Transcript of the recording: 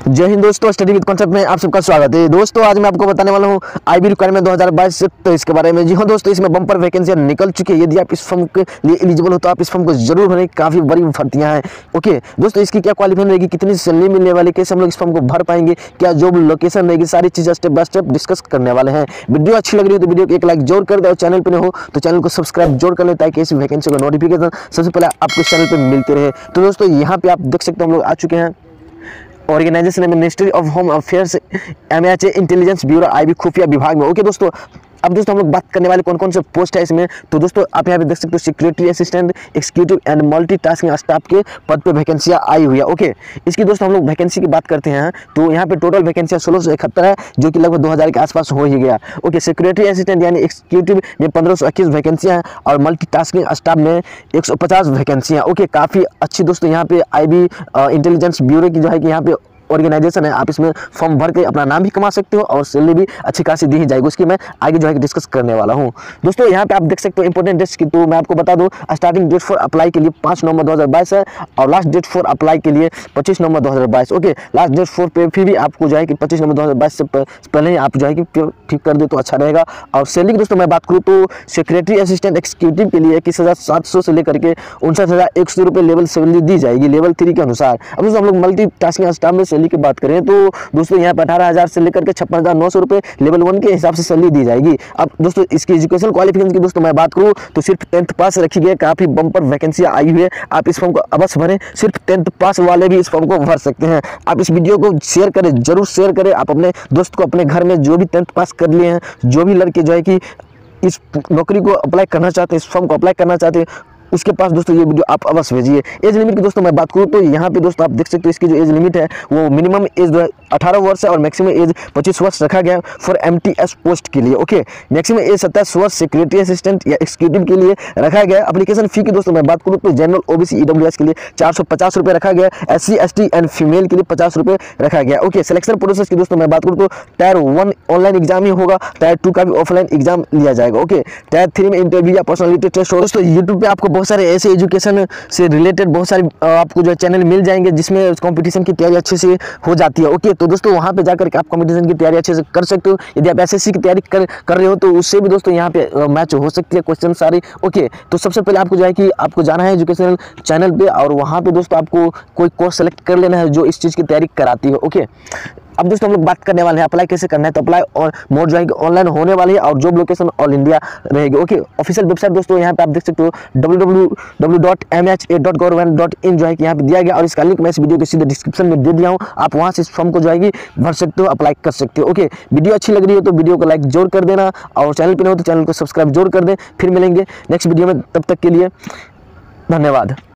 जय हिंद दोस्तों, study with concept में आप सबका स्वागत है। दोस्तों आज मैं आपको बताने वाला हूं आईबी रिक्वायरमेंट 2022 तो इसके बारे में। जी हाँ दोस्तों, इसमें बम्पर वैकेंसियां निकल चुकी है। यदि आप इस फॉर्म के लिए एलिजिबल हो तो आप इस फॉर्म को जरूर भरें, काफी बड़ी भर्तियां हैं। ओके दोस्तों, इसकी क्या क्वालिफिकेशन रहेगी, कितनी सैलरी मिलने वाली, कैसे हम लोग इस फॉर्म को भर पाएंगे, क्या जॉब लोकेशन रहेगी, सारी चीजें स्टेप बाय स्टेप डिस्कस करने वाले हैं। वीडियो अच्छी लग रही है तो वीडियो को एक लाइक जरूर कर दे और चैनल पर हो तो चैनल को सब्सक्राइब जरूर कर ले ताकि इस वैकेंसी का नोटिफिकेशन सबसे पहले आपको इस चैनल पर मिलते रहे। तो दोस्तों यहाँ पे आप देख सकते हो हम लोग आ चुके हैं। ऑर्गेनाइजेशन है ministry of home affairs MHA intelligence bureau IB खुफिया विभाग में। ओके दोस्तों, अब दोस्तों हम लोग बात करने वाले कौन कौन से पोस्ट है इसमें। तो दोस्तों आप यहाँ पे देख सकते हो secretary assistant executive and multitasking staff के पद पे वैकेंसियाँ आई हुई है। ओके, इसकी दोस्तों हम लोग वैकेंसी की बात करते हैं तो यहाँ पे टोटल वैकेंसियाँ 1671 है, जो कि लगभग 2000 के आसपास हो ही गया। ओके, सेक्रेटरी असिस्टेंट यानी एक्जीक्यूटिव में 1521 वैकेंसियाँ हैं और मल्टीटास्किंग स्टाफ में 150 वैकेंसियाँ। ओके, काफ़ी अच्छी दोस्तों यहाँ पे आईबी इंटेलिजेंस ब्यूरो की जो है कि यहाँ पे ऑर्गेनाइजेशन है। आप इसमें फॉर्म भर के अपना नाम भी कमा सकते हो और सैलरी भी अच्छी खासी दी ही जाएगी। उसकी मैं आगे जो है डिस्कस करने वाला हूं। दोस्तों यहाँ पे आप देख सकते हो इंपॉर्टेंट डेट्स की, तो मैं आपको बता दूं स्टार्टिंग डेट फॉर अप्लाई के लिए 5 नवंबर 2022 है और लास्ट डेट फॉर अप्लाई के लिए 25 नवंबर 2022। ओके, लास्ट डेट फॉर पे फिर भी आपको जो है कि 25 नवंबर 2022 से पहले ही आप जो है कि ठीक कर दे तो अच्छा रहेगा। और सैलरी की दोस्तों मैं बात करूँ तो सेक्रेटरी असिस्टेंट एक्जीक्यूटिव के लिए 21,700 से लेकर के 59,100 रुपये लेवल सैलरी दी जाएगी लेवल 3 के अनुसार। अब दोस्तों हम लोग मल्टीटास्किंग स्टाफ में सैलरी की बात करें तो दोस्तों यहाँ पे 18,000 से लेकर के 56,900 रुपये लेवल 1 के हिसाब से सैलरी दी जाएगी। अब दोस्तों इसकी एजुकेशन क्वालिफिकेशन की दोस्तों मैं बात करूँ तो सिर्फ 10th पास रखी गई है। काफी बम्पर वैकेंसियाँ आई हुई है, आप इस फॉर्म को अवश्य भरें। सिर्फ 10th पास वाले भी इस फॉर्म को भर सकते हैं। आप इस वीडियो को शेयर करें, जरूर शेयर करें। आप अपने दोस्त को अपने घर में जो भी 10th पास कर लिए हैं, जो भी लड़के जो है कि इस नौकरी को अप्लाई करना चाहते हैं, इस फॉर्म को अप्लाई करना चाहते हैं, उसके पास दोस्तों ये वीडियो आप अवश्य भेजिए। एज लिमिट की दोस्तों मैं बात करूँ तो यहाँ पे दोस्तों आप देख सकते हो इसकी जो एज लिमिट है वो मिनिमम एज 18 वर्ष है और मैक्सिमम एज 25 वर्ष रखा गया फॉर MTS पोस्ट के लिए। ओके, मैक्सिमम एज 27 वर्ष सेक्रेटरी असिस्टेंट या एक्जीक्यूटिव के लिए रखा गया। एप्लीकेशन फी की दोस्तों मैं बात करूँ तो जनरल OBC EWS के लिए 450 रुपये रखा गया, SC ST एंड फीमेल के लिए 50 रुपये रखा गया। ओके, सिलेक्शन प्रोसेस की दोस्तों मैं बात करूँ तो टायर 1 ऑनलाइन एग्जाम ही होगा, टायर 2 का भी ऑफलाइन एग्जाम लिया जाएगा। ओके, टायर 3 में इंटरव्यू या पर्सनैलिटी टेस्ट होगा। दोस्तों यूट्यूब पे आपको बहुत सारे ऐसे एजुकेशन से रिलेटेड बहुत सारे आपको जो चैनल मिल जाएंगे जिसमें कंपटीशन की तैयारी अच्छे से हो जाती है। ओके, तो दोस्तों वहाँ पे जाकर के आप कंपटीशन की तैयारी अच्छे से कर सकते हो। यदि आप SSC की तैयारी कर रहे हो तो उससे भी दोस्तों यहाँ पे मैच हो सकती है क्वेश्चन सारी। ओके, तो सबसे पहले आपको जो है कि आपको जाना है एजुकेशनल चैनल पे और वहाँ पे दोस्तों आपको कोई कोर्स सेलेक्ट कर लेना है जो इस चीज़ की तैयारी कराती है। ओके, अब दोस्तों हम लोग बात करने वाले हैं अप्लाई कैसे करना है। तो अप्लाई और मोड जो है ऑनलाइन होने वाली है और जॉब लोकेशन ऑल इंडिया रहेगी। ओके, ऑफिशियल वेबसाइट दोस्तों यहाँ पे आप देख सकते हो www.mha.government.in जो है कि यहाँ पे दिया गया और इसका लिंक मैं इस वीडियो के सीधे डिस्क्रिप्शन में दे दिया हूँ। आप वहाँ से इस फॉर्म को जो है कि भर सकते हो, अप्लाई कर सकते हो। ओके, वीडियो अच्छी लग रही हो तो वीडियो को लाइक जरूर कर देना और चैनल पर नहीं हो तो चैनल को सब्सक्राइब जरूर कर दें। फिर मिलेंगे नेक्स्ट वीडियो में, तब तक के लिए धन्यवाद।